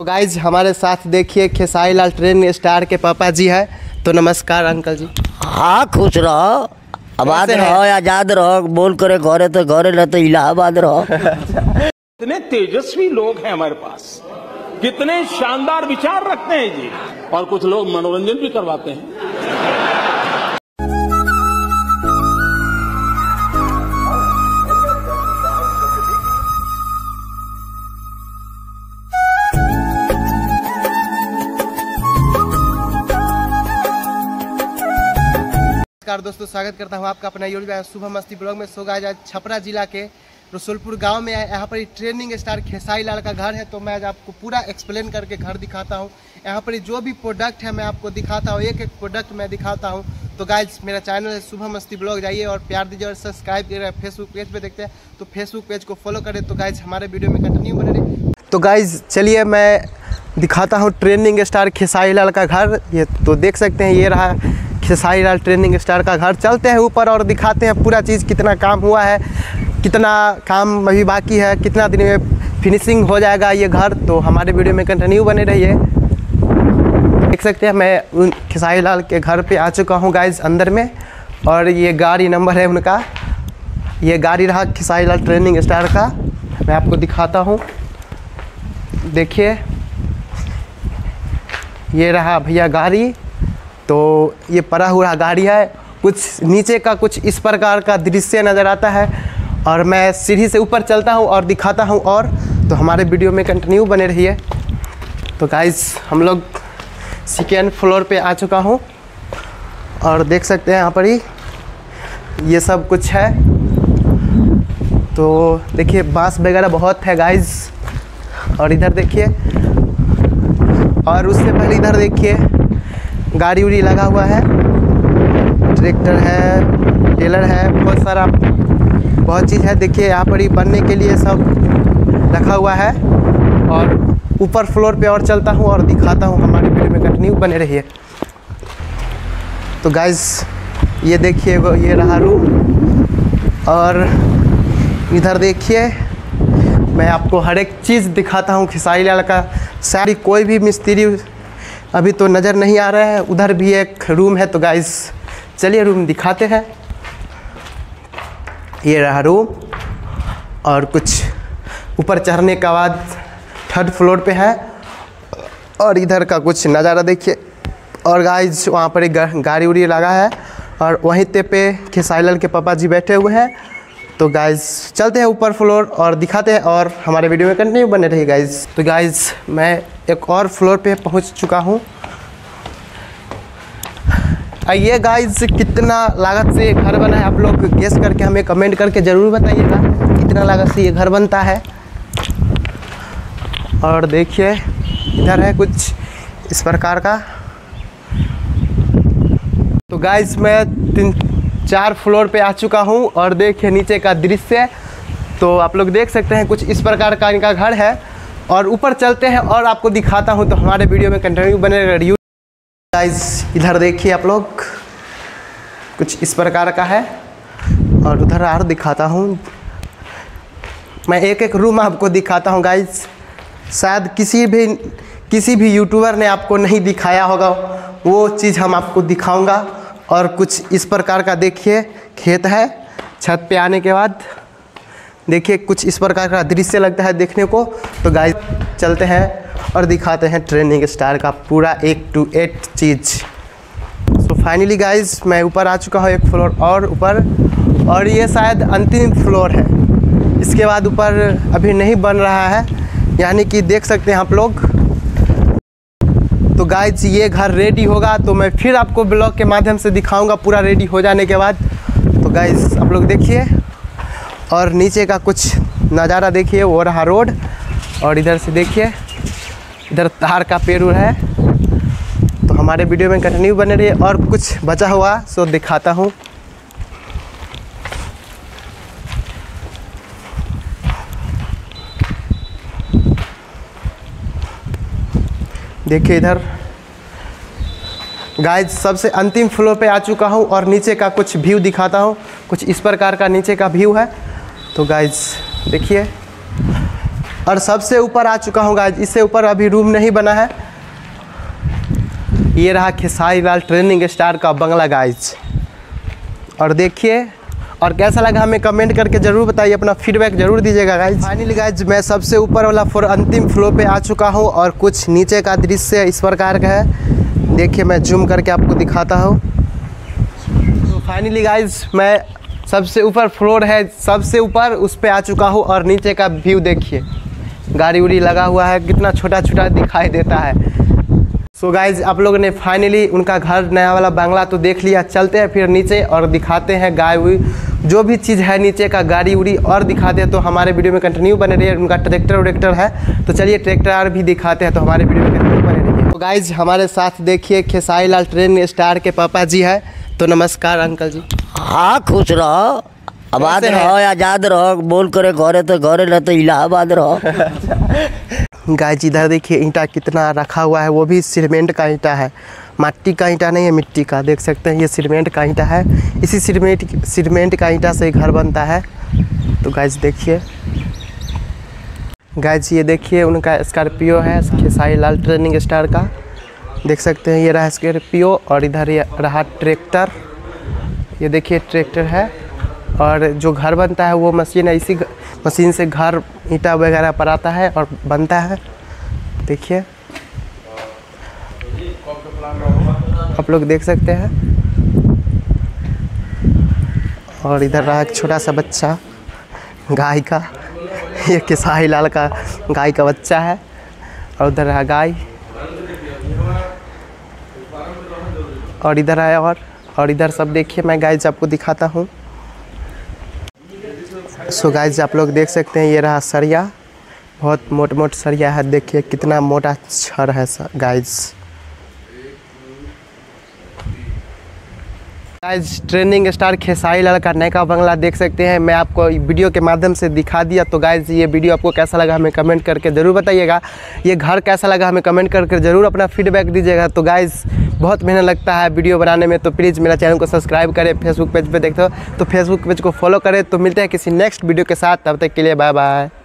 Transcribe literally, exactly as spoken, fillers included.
तो गाइज हमारे साथ देखिए खेसारी लाल ट्रेन स्टार के पापा जी है। तो नमस्कार अंकल जी। हाँ खुश रहो, आबाद रहो, आजाद रहो, बोल करे घरे तो घरे न तो इलाहाबाद रहो। कितने तेजस्वी लोग हैं हमारे पास, कितने शानदार विचार रखते हैं जी। और कुछ लोग मनोरंजन भी करवाते हैं। नमस्कार दोस्तों, स्वागत करता हूं आपका अपना यूट्यूब शुभ मस्ती ब्लॉग में। सो गाइस आज छपरा जिला के रसूलपुर गांव में है। यहाँ पर ही ट्रेनिंग स्टार खेसारी लाल का घर है। तो मैं आज आपको पूरा एक्सप्लेन करके घर दिखाता हूं। यहाँ पर जो भी प्रोडक्ट है मैं आपको दिखाता हूं, एक एक प्रोडक्ट मैं दिखाता हूं। तो गाइस मेरा चैनल है शुभ मस्ती ब्लॉग, जाइए और प्यार दीजिए और सब्सक्राइब कीजिए। फेसबुक पेज पे देखते हैं तो फेसबुक पेज को फॉलो करें। तो गाइस हमारे वीडियो में कंटिन्यू बने रहिए। तो गाइस चलिए मैं दिखाता हूँ ट्रेनिंग स्टार खेसारी लाल का घर। ये तो देख सकते हैं, ये रहा खेसारी लाल ट्रेनिंग स्टार का घर। चलते हैं ऊपर और दिखाते हैं पूरा चीज़, कितना काम हुआ है, कितना काम अभी बाकी है, कितना दिन में फिनिशिंग हो जाएगा ये घर। तो हमारे वीडियो में कंटिन्यू बने रहिए। देख सकते हैं मैं उन खेसारी लाल के घर पे आ चुका हूँ गाइज अंदर में। और ये गाड़ी नंबर है उनका, ये गाड़ी रहा खेसारी लाल ट्रेनिंग स्टार का। मैं आपको दिखाता हूँ, देखिए ये रहा भैया गाड़ी। तो ये पड़ा हुआ गाड़ी है, कुछ नीचे का कुछ इस प्रकार का दृश्य नज़र आता है। और मैं सीढ़ी से ऊपर चलता हूँ और दिखाता हूँ। और तो हमारे वीडियो में कंटिन्यू बने रहिए। तो गाइस हम लोग सेकेंड फ्लोर पे आ चुका हूँ और देख सकते हैं यहाँ पर ही ये सब कुछ है। तो देखिए बांस वगैरह बहुत है गाइस। और इधर देखिए, और उससे पहले इधर देखिए गाड़ी उड़ी लगा हुआ है, ट्रैक्टर है, टेलर है, बहुत सारा बहुत चीज़ है। देखिए यहाँ पर ही बनने के लिए सब रखा हुआ है। और ऊपर फ्लोर पे और चलता हूँ और दिखाता हूँ, हमारे वीडियो में कंटिन्यू बने रहिए। तो गाइस ये देखिए ये रहा रूम। और इधर देखिए मैं आपको हर एक चीज़ दिखाता हूँ खेसारी लाल का। शायद कोई भी मिस्त्री अभी तो नज़र नहीं आ रहा है। उधर भी एक रूम है। तो गाइस चलिए रूम दिखाते हैं। ये रहा रूम। और कुछ ऊपर चढ़ने के बाद थर्ड फ्लोर पे है। और इधर का कुछ नज़ारा देखिए। और गाइस वहाँ पर एक गाड़ी उड़ी लगा है और वहीं ते पे खेसारी लाल के पापा जी बैठे हुए हैं। तो गाइस चलते हैं ऊपर फ्लोर और दिखाते हैं और हमारे वीडियो में कंटिन्यू बने रहिए गाइस। तो गाइस मैं एक और फ्लोर पे पहुंच चुका हूं। ये गाइस कितना लागत से ये घर बना है, आप लोग गेस करके हमें कमेंट करके ज़रूर बताइएगा कितना लागत से ये घर बनता है। और देखिए इधर है कुछ इस प्रकार का। तो गाइस मैं तीन चार फ्लोर पे आ चुका हूँ और देखिए नीचे का दृश्य। तो आप लोग देख सकते हैं कुछ इस प्रकार का इनका घर है। और ऊपर चलते हैं और आपको दिखाता हूँ। तो हमारे वीडियो में कंटिन्यू बने रहिए गाइस। इधर देखिए आप लोग कुछ इस प्रकार का है। और उधर और दिखाता हूँ, मैं एक एक रूम आपको दिखाता हूँ गाइस। शायद किसी भी किसी भी यूट्यूबर ने आपको नहीं दिखाया होगा, वो चीज़ हम आपको दिखाऊंगा। और कुछ इस प्रकार का देखिए खेत है। छत पे आने के बाद देखिए कुछ इस प्रकार का दृश्य लगता है देखने को। तो गाइस चलते हैं और दिखाते हैं ट्रेनिंग स्टार का पूरा एक टू एट चीज़। सो फाइनली गाइस मैं ऊपर आ चुका हूँ एक फ्लोर और ऊपर। और ये शायद अंतिम फ्लोर है, इसके बाद ऊपर अभी नहीं बन रहा है, यानी कि देख सकते हैं आप लोग। तो गाइस ये घर रेडी होगा तो मैं फिर आपको ब्लॉग के माध्यम से दिखाऊंगा पूरा रेडी हो जाने के बाद। तो गाइस आप लोग देखिए। और नीचे का कुछ नज़ारा देखिए, वो रहा रोड। और इधर से देखिए इधर तार का पेड़ है। तो हमारे वीडियो में कंटिन्यू बने रहिए। और कुछ बचा हुआ सो दिखाता हूँ। देखिए इधर गाइस सबसे अंतिम फ्लोर पे आ चुका हूँ और नीचे का कुछ व्यू दिखाता हूँ। कुछ इस प्रकार का नीचे का व्यू है। तो गाइस देखिए और सबसे ऊपर आ चुका हूँ गाइज। इससे ऊपर अभी रूम नहीं बना है। ये रहा खेसारी लाल ट्रेनिंग स्टार का बंगला गाइज। और देखिए, और कैसा लगा हमें कमेंट करके ज़रूर बताइए, अपना फीडबैक ज़रूर दीजिएगा गाइज। फाइनली गाइज मैं सबसे ऊपर वाला फ्लोर अंतिम फ्लोर पे आ चुका हूँ और कुछ नीचे का दृश्य इस प्रकार का है। देखिए मैं जूम करके आपको दिखाता हूँ। तो फाइनली गाइज मैं सबसे ऊपर फ्लोर है, सबसे ऊपर उस पर आ चुका हूँ और नीचे का व्यू देखिए, गाड़ी उड़ी लगा हुआ है, कितना छोटा छोटा दिखाई देता है। सो so गाइज आप लोगों ने फाइनली उनका घर नया वाला बंगला तो देख लिया। चलते हैं फिर नीचे और दिखाते हैं गाय हुई जो भी चीज़ है नीचे का, गाड़ी उड़ी और दिखाते हैं। तो हमारे वीडियो में कंटिन्यू बने रहिए। उनका ट्रैक्टर व्रैक्टर है तो चलिए ट्रैक्टर भी दिखाते हैं, तो हमारे वीडियो में कंटिन्यू बने रहिए। तो गाइज हमारे साथ देखिए खेसारी लाल ट्रेनिंग स्टार के पापा जी है। तो नमस्कार अंकल जी। हाँ खुश रहो, आबाद कैसे रहो, आजाद रहो, बोल करे घरे तो घरे न तो इलाहाबाद रहो। गाइज इधर देखिए ईंटा कितना रखा हुआ है, वो भी सीमेंट का ईंटा है, मिट्टी का ईंटा नहीं है, मिट्टी का। देख सकते हैं ये सीमेंट का ईंटा है। इसी सीमेंट सीमेंट का ईंटा से घर बनता है। तो गाइज देखिए, गाइज ये देखिए उनका स्कॉर्पियो है खेसारी लाल ट्रेनिंग स्टार का। देख सकते हैं ये रहा स्कॉर्पियो और इधर ये रहा ट्रैक्टर। ये देखिए ट्रैक्टर है और जो घर बनता है वो मशीन है। इसी मशीन से घर ईंटा वगैरह पर आता है और बनता है। देखिए आप लोग देख सकते हैं। और इधर रहा एक छोटा सा बच्चा गाय का, ये खेसारी लाल का गाय का बच्चा है। और उधर रहा गाय और इधर आया और और इधर सब देखिए, मैं गाइज आपको दिखाता हूँ। सो गाइज आप लोग देख सकते हैं ये रहा सरिया, बहुत मोट मोट सरिया है। देखिए कितना मोटा छड़ है guys. Guys trending star Khesari Lal का नया का बंगला देख सकते हैं। मैं आपको वीडियो के माध्यम से दिखा दिया। तो गाइज ये वीडियो आपको कैसा लगा हमें कमेंट करके ज़रूर बताइएगा। ये घर कैसा लगा हमें कमेंट करके ज़रूर अपना फीडबैक दीजिएगा। तो गाइज बहुत मेहनत लगता है वीडियो बनाने में, तो प्लीज़ मेरा चैनल को सब्सक्राइब करें। फेसबुक पेज पे देखते हो तो फेसबुक पेज को फॉलो करें। तो मिलते हैं किसी नेक्स्ट वीडियो के साथ, तब तक के लिए बाय बाय।